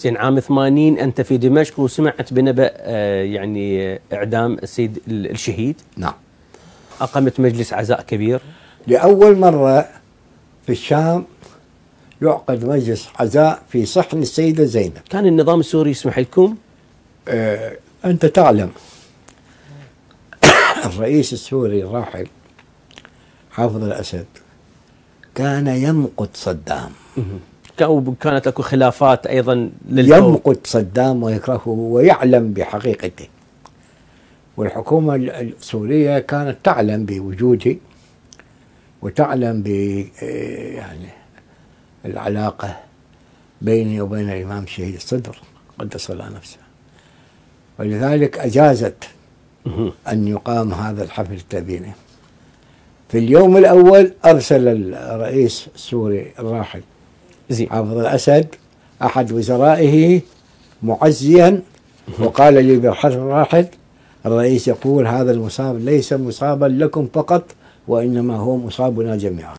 زين عام 80 أنت في دمشق وسمعت بنبأ يعني إعدام السيد الشهيد. نعم. أقمت مجلس عزاء كبير. لأول مرة في الشام يعقد مجلس عزاء في صحن السيدة زينب. كان النظام السوري يسمح لكم؟ أنت تعلم الرئيس السوري الراحل حافظ الأسد كان يمقت صدام. كانت اكو خلافات ايضا يمقت صدام ويكرهه ويعلم بحقيقته، والحكومة السورية كانت تعلم بوجودي وتعلم ب يعني العلاقة بيني وبين الإمام الشهيد الصدر قدس الله نفسه، ولذلك أجازت أن يقام هذا الحفل التأبيني. في اليوم الأول أرسل الرئيس السوري الراحل حافظ الأسد أحد وزرائه معزيا وقال لي بالحرف الراحل الرئيس يقول هذا المصاب ليس مصابا لكم فقط وإنما هو مصابنا جميعا.